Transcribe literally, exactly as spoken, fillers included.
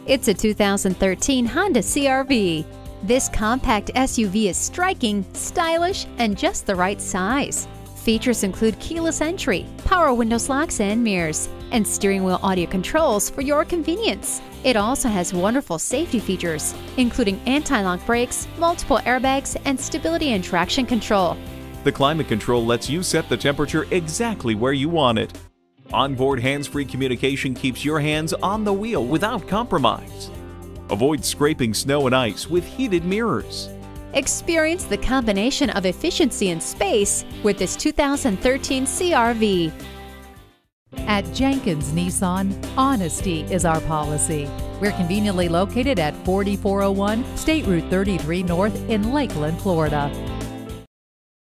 It's a two thousand thirteen Honda C R V. This compact S U V is striking, stylish, and just the right size. Features include keyless entry, power windows, locks and mirrors, and steering wheel audio controls for your convenience. It also has wonderful safety features, including anti-lock brakes, multiple airbags, and stability and traction control. The climate control lets you set the temperature exactly where you want it. Onboard hands-free communication keeps your hands on the wheel without compromise. Avoid scraping snow and ice with heated mirrors. Experience the combination of efficiency and space with this two thousand thirteen C R V. At Jenkins Nissan, honesty is our policy. We're conveniently located at forty-four oh one State Route thirty-three North in Lakeland, Florida.